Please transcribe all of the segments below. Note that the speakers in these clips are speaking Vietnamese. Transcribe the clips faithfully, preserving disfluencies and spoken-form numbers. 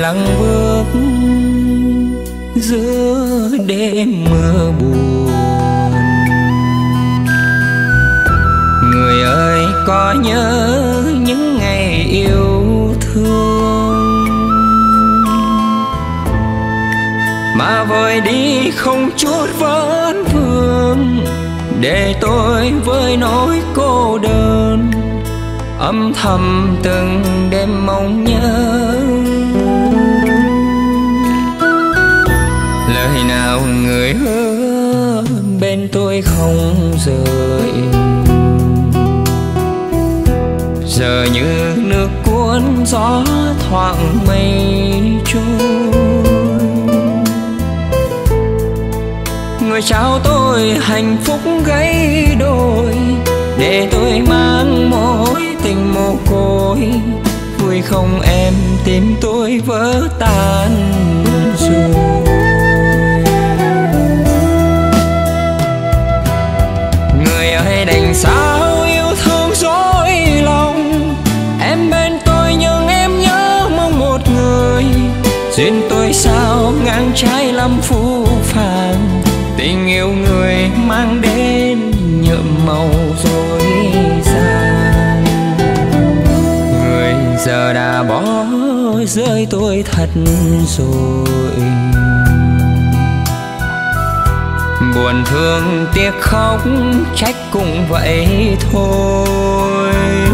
lặng bước giữa đêm mưa buồn. Người ơi có nhớ những ngày yêu thương mà vội đi không chút vấn vương, để tôi với nỗi cô đơn âm thầm từng đêm mong nhớ. Lời nào người hứa bên tôi không rời, giờ như nước cuốn gió thoảng mây trôi. Người trao tôi hạnh phúc gãy đôi, để tôi mang mối tình mồ côi. Vui không em tim tôi vỡ tan rồi. Người ơi đành sao yêu thương dối lòng, em bên tôi nhưng em nhớ mong một người. Duyên tôi sao ngang trái lắm phũ phàng, tình yêu người mang đến nhuộm màu dối gian. Người giờ đã bỏ rơi tôi thật rồi, buồn thương tiếc khóc trách cũng vậy thôi.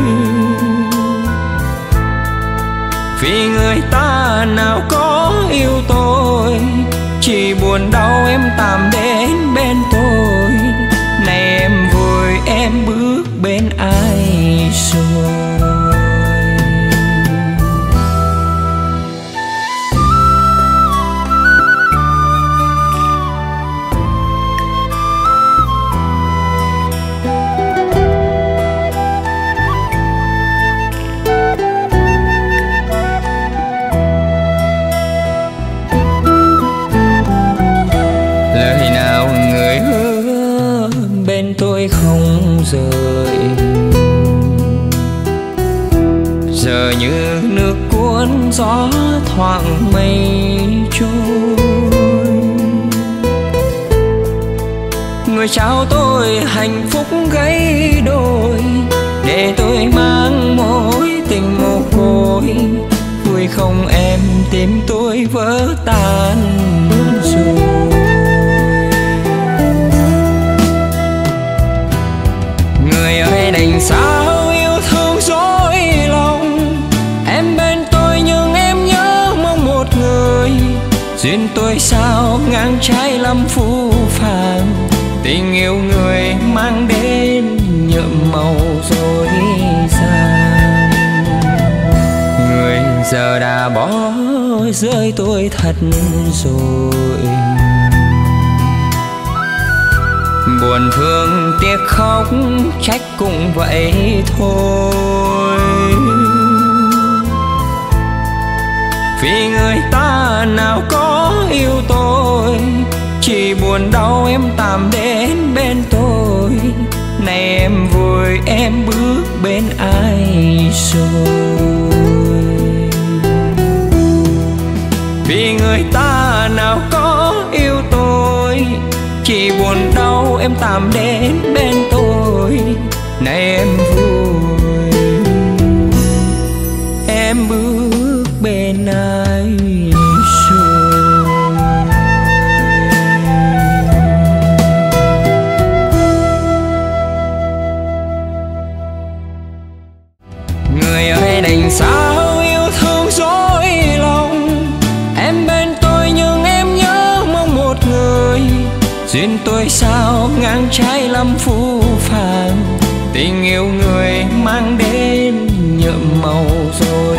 Vì người ta nào có yêu tôi, chỉ buồn đau em tạm đến bên tôi. Này em vui em bước bên ai rồi. Tôi không rời, giờ như nước cuốn gió thoảng mây trôi. Người trao tôi hạnh phúc gãy đôi, để tôi mang mối tình mồ côi. Vui không em tim tôi vỡ tan rồi. Người ơi đành sao yêu thương dối lòng, em bên tôi nhưng em nhớ mong một người. Duyên tôi sao ngang trái lắm phũ phàng, tình yêu người mang đến nhuộm màu dối gian. Người giờ đã bỏ rơi tôi thật rồi, buồn thương tiếc khóc trách cũng vậy thôi. Vì người ta nào có yêu tôi, chỉ buồn đau em tạm đến bên tôi. Này em vui em bước bên ai rồi. Vì người ta nào có yêu tôi, chỉ buồn đau em tạm đến bên tôi. Này em vui em bước bên ai rồi. Người ơi đành sao yêu thương dối lòng, em bên tôi nhưng em nhớ mong một người. Duyên tôi sao ngang trái lắm phũ phàng, tình yêu người mang đến nhuộm màu rồi